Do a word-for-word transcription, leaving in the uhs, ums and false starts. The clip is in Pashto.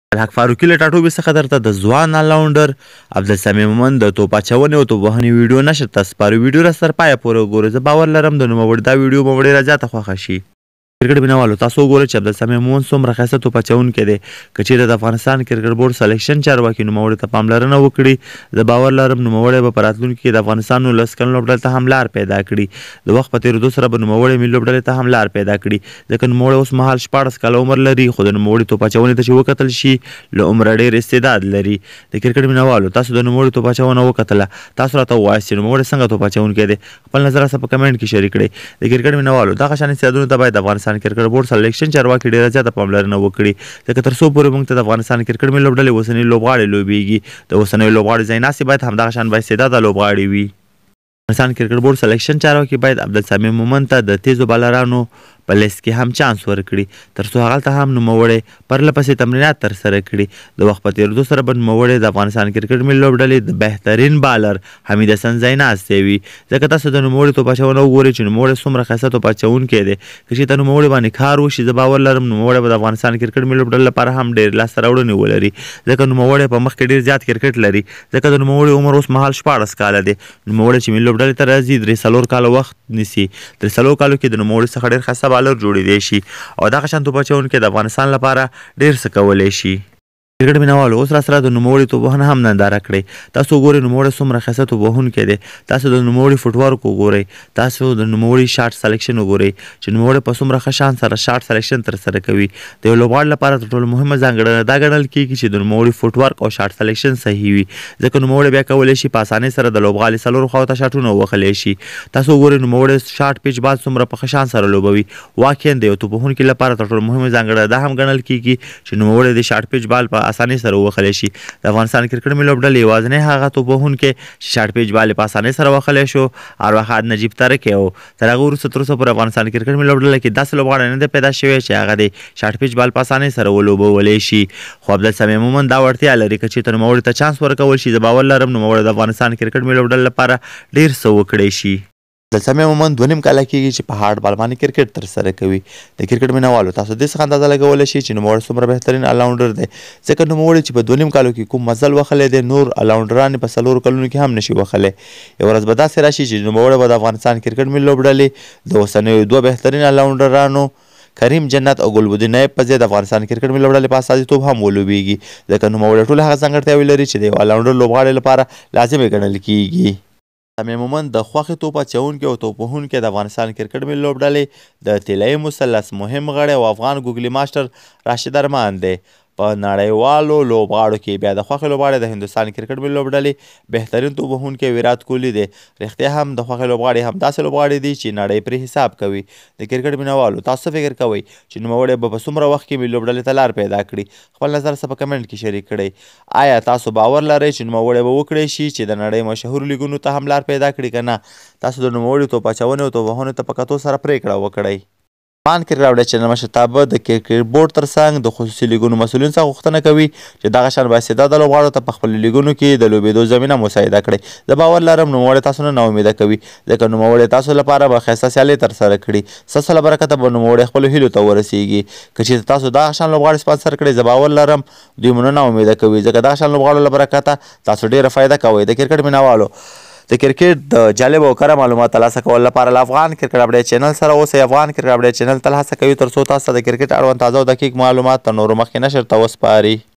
الحق فاروقي له ټاټوبي څخه درته د ځوان آلراونډر عبدالسمیع مومند د توپ اچونې او توپ وهنې ویډیو نشر ته سپارو. ویډیو را سره پایه پورې وګورئ. زه باور لرم د نوموړي دا ویډیو به ډېره زیاته خوښه شي. کرکټ مینوالو تاسو وګورئ چې عبدالسمیع مومند څومره ښایسته توپ اچوونکی دی. که چېرې د افغانستان کرکټ بورډ سلیکشن چارواکي نوموړي ته پاملرنه وکړي، زه باور لرم نوموړی به په راتلونکي کې د افغانستان نولس کلن لوبډلې ته هم لار پیدا کړي. د وخت په تېرېدو سره به نوموړی ملي لوبډلې ته هم لار پیدا کړي، ځکه نوموړی اوس مهال شپاړس کاله عمر لري، خو د نوموړي توپ اچونې ته چې وکتل شي له عمره ډېر استعداد لري. د کرکټ مینوالو تاسو د نوموړي توپ اچونه وکتله، تاسو راته ووایاست چې نوموړی څنګه توپ اچوونکی دی. خپل نظر راسره په کمنټ کې شریک کړئ. د کرکټ مینوالو دغه شان استعدادونو ته باید د افغانستان کرکټ بورډ سلیکشن چارواکي ډېره زیاته پاملرنه وکړي، ځکه تر څو پورې موږ ته د افغانستان کرکټ ملي لوبډلې اوسني لوبغاړي لوبیږي، د اوسنیو لوبغاړو ځای ناستې باید همدغه شان بااستعداده لوبغاړي وي. افغانستان کرکټ بورډ سلیکشن چارواکي باید عبدالسمیع مومند ته د تیزو بالرانو په لیست کې هم چانس ورکړي، تر څو هغلته هم نوموړی پرله پسې تمرینات ترسره کړي. د وخت په تېرېدو سره به نوموړی د افغانستان کرکټ ملي لوبډلې د بهترین بالر حمید حسن ځای ناستی وي، ځکه تاسو د نوموړي توپ اچونه وګورئ چې نوموړی څومره ښایسته توپ اچوونکی دی. که چېرته نوموړي باندې کار وشي، زه باور لرم نوموړی به د افغانستان کرکټ ملي لوبډلې لپاره هم ډېرې لاسته راوړنې ولري، ځکه نوموړی په مخ کې ډېر زیات کرکټ لري، ځکه د نوموړي عمر اوس مهال شپاړس کاله دی. نوموړی چې ملي لوبډلې ته راځي درې څلور کاله وخت نیسي، درې څلور کالو کې د نوموړي څخه ډېر ښایسته بالر جوړېدی شي او دغه شان توپ اچوونکی د افغانستان لپاره ډېر څه کولی شي. کرکټ مینوالو اوس را سره د نوموړي توپ وهنه هم ننداره کړئ. تاسو وګورئ نوموړی څومره ښایسته توپ وهونکی دی. تاسو د نوموړي فوټورک وګورئ، تاسو د نوموړي شاټ سلیکشن وګورئ چې نوموړی په څومره ښه شان سره شاټ سلیکشن ترسره کوي. د یو لوبغاړي لپاره تر ټولو مهمه ځانګړنه دا ګڼل کېږي چې د نوموړي فوټورک او شاټ سلیکشن صحیح وي، ځکه نوموړی بیا کولی شي په اسانۍ سره د لوبغالي څلورو خواو ته شاټونه ووهلی شي. تاسو وګورئ نوموړی شاټ پیچ باز څومره په ښه شان سره لوبوي. واقعا د یو توپ وهونکي لپاره تر ټولو مهمه ځانګړنه دا هم ګڼل کېږي چې نوموړی د شاټ پیچ بال په اسانۍ سره ووهلی شي. د افغانستان کرکټ ملي لوبډلې یوازینی هغه توپ وهونکی چې شاټ پیچ بال په اسانۍ سره وهلی شو ارواښاد نجیب ترکی و. تر هغه وروسته تر اوسه پورې افغانستان کرکټ ملي لوبډلې کې داسې لوبغاړی نه دی پیدا شوی چې هغه د شاټ پیچ بال په اسانۍ سره ولوبولی شي، خو عبدالسمیع مومند دا وړتیا لري. که چېرته نوموړي ته چانس ورکول شي، زه باور لرم نوموړی د افغانستان کرکټ ملي لوبډلې لپاره ډېر څه وکړی شي. عبدالسمیع مومند دوه نیم کاله کېږي چې په هارډ بال باندې کرکټ ترسره کوي. د کرکټ مینوالو تاسو دې څخه اندازه لګولی شئ چې نوموړی څومره بهترین آلراونډر دی، ځکه نوموړی چې په دوه نیم کالو کې کوم مزل وهلی دی نور آلراونډران یې په څلورو کلونو کې هم نشي وهلی. یوه ورځ به داسې راشي چې نوموړی به د افغانستان کرکټ ملي لوبډلې د اوسنیو دوه بهترین آلراونډرانو کریم جنت او ګلبدین نایب په ځای د افغانستان کرکټ ملي لوبډلې په استازیتوب هم ولوبېږي، ځکه نوموړی ټولې هغه ځانګړتیاوې لري چې د یو آلراونډر لوبغاړي لپاره لازمې ګڼل کېږي. عبدالسمیع مومند د خوښې توپ اچوونکي او توپ وهونکي د افغانستان کرکټ ملي لوبډلې د طلایي مثلث مهم غړی او افغان ګوګلي ماسټر راشد ارمان دی. په نړیوالو لوبغاړو کې بیا د خوښې لوبغاړی د هندوستان کرکټ ملي لوبډلې بهترین توپ وهونکی ویرات کوهلي دی. رښتیا هم د خوښې لوبغاړي همداسې لوبغاړي دي چې نړۍ پرې حساب کوي. د کرکټ مینوالو تاسو څه فکر کوئ چې نوموړی به په څومره وخت کې ملي لوبډلې ته لار پیدا کړي؟ خپل نظر څه په کمنټ کې شریک کړئ. آیا تاسو باور لرئ چې نوموړی به وکړی شي چې د نړۍ مشهورو لیګونو ته هم لار پیدا کړي که نه؟ تاسو د نوموړي توپ اچونې او توپ وهنې ته په کتو سره پرېکړه وکړئ. افغان کرکټ اپډیټ چینل مشرتابه د کرکټ بورډ تر څنګ د خصوصي لیګونو مسؤلینو څخه غوښتنه کوي چې دغه شان بااستعداده لوبغاړو ته په خپلو لیګونو کې د لوبېدو زمینه مساعده کړئ. زه باور لرم نوموړی تاسو نه ناامیده کوي، ځکه نوموړی تاسو لپاره به ښایسته سیالۍ ترسره کړي. ستاسو له برکته به نوموړی خپلو هیلو ته ورسیږي. که چېرته تاسو دغه شان لوبغاړي سپانسر کړئ، زه باور لرم دوی مو نه ناامیده کوي، ځکه دغه شان لوبغاړو له برکته تاسو ډېره فایده کوئ. د کرکټ مینوالو د کرکټ د جالب او کره معلومات ترلاسه کولو لپاره له افغان کرکټ اپډیټ چینل سره اوسئ. افغان کرکټ اپډیټ چینل تل هڅه کوي تر څو تاسو ته د کرکټ اړوند تازه او دقیق معلومات تر نورو مخکې نشر ته وسپاري.